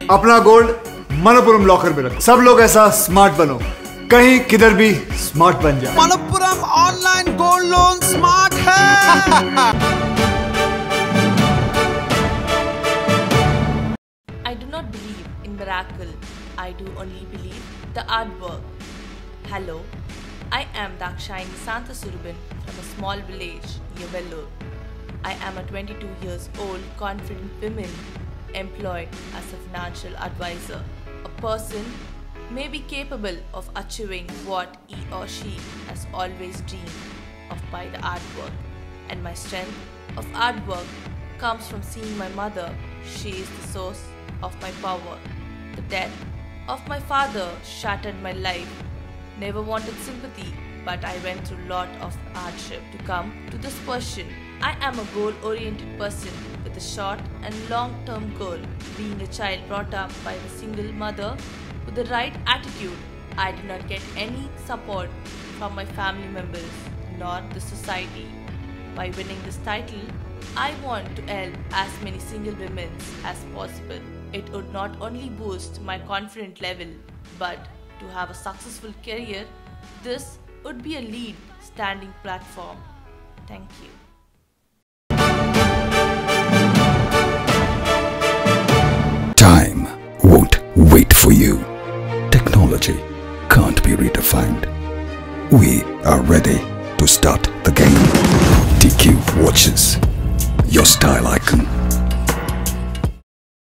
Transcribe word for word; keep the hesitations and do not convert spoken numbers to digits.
अपना gold Manappuram locker में रखो। सब लोग ऐसा स्मार्ट बनो, कहीं किधर भी स्मार्ट बन जाए। Manappuram online gold loan smart है। I do not believe in miracle. I do only believe the artwork. Hello, I am Dakshayani Santhasuruban from a small village near Vellore. I am a twenty-two years old confident woman employed as a financial advisor. A person may be capable of achieving what he or she has always dreamed of by the artwork. And my strength of artwork comes from seeing my mother. She is the source of my power. The death of my father shattered my life. Never wanted sympathy, but I went through a lot of hardship to come to this position. I am a goal-oriented person with a short and long-term goal. Being a child brought up by a single mother with the right attitude, I did not get any support from my family members nor the society. By winning this title, I want to help as many single women as possible. It would not only boost my confidence level, but to have a successful career, this would be a lead standing platform. Thank you. Time won't wait for you. Technology can't be redefined. We are ready to start the game. T Q Watches, your style icon.